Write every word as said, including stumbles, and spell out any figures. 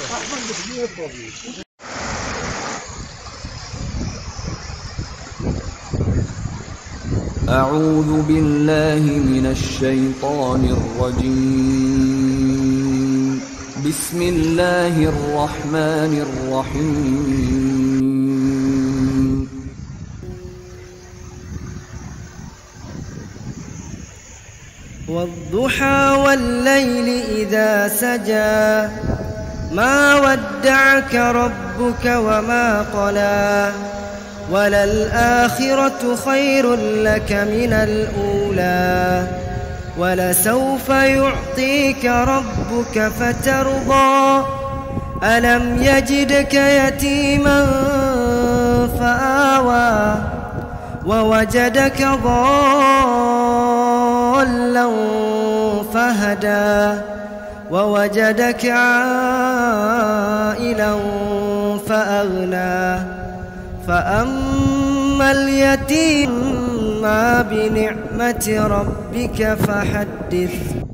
أعوذ بالله من الشيطان الرجيم. بسم الله الرحمن الرحيم. والضحى والليل إذا سجى ما ودعك ربك وما قلى وللآخرة خير لك من الأولى ولسوف يعطيك ربك فترضى ألم يجدك يتيما فآوى ووجدك ضالا فهدى ووجدك عائلا فأغنى فأما اليتيم ما بنعمة ربك فحدث.